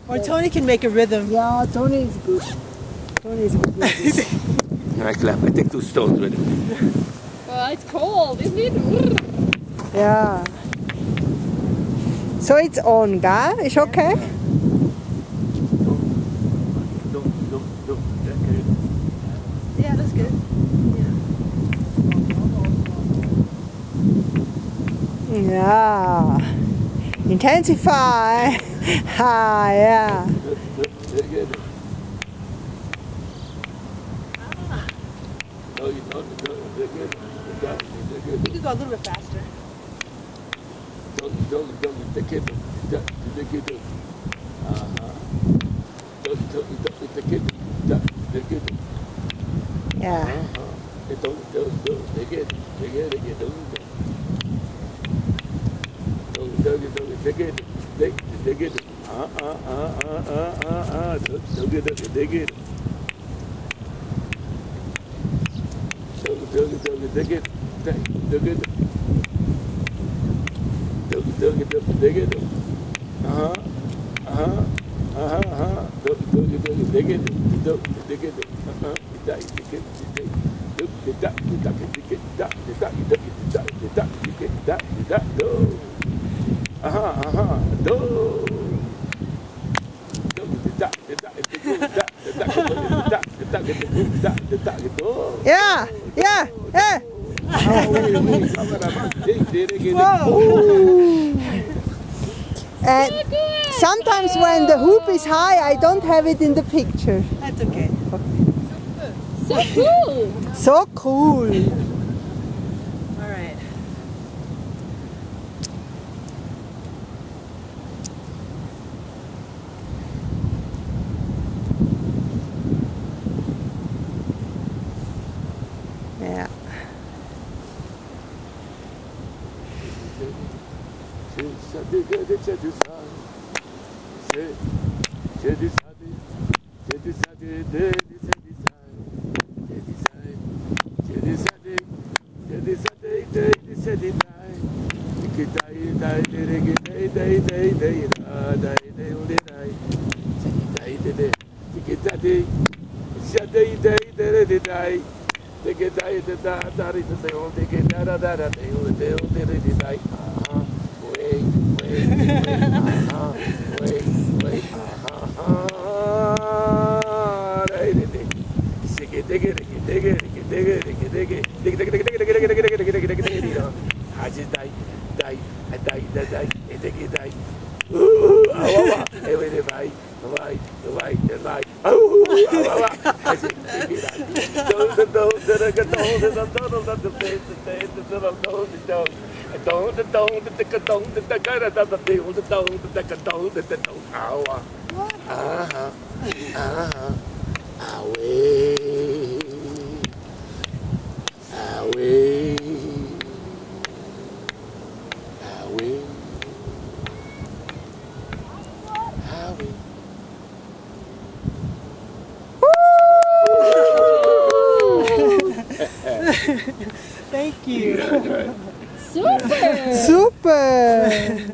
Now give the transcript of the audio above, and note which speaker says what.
Speaker 1: Or Tony can make a rhythm.
Speaker 2: Yeah, Tony is good. Tony is good with this.
Speaker 3: I clap. I take 2 stones with it.
Speaker 4: It's cold, isn't it?
Speaker 2: Yeah. So it's on, guy? It's okay?
Speaker 1: Yeah, that's good.
Speaker 2: Yeah. Intensify. Ah, yeah.
Speaker 1: You could go a little bit faster.
Speaker 2: Yeah. Yeah, yeah, yeah. And sometimes when the hoop is high, I don't have it in the picture.
Speaker 1: That's okay.
Speaker 4: So cool!
Speaker 2: So cool.
Speaker 1: All right.
Speaker 2: Yeah.
Speaker 1: Thank you.
Speaker 4: Super!
Speaker 2: Super!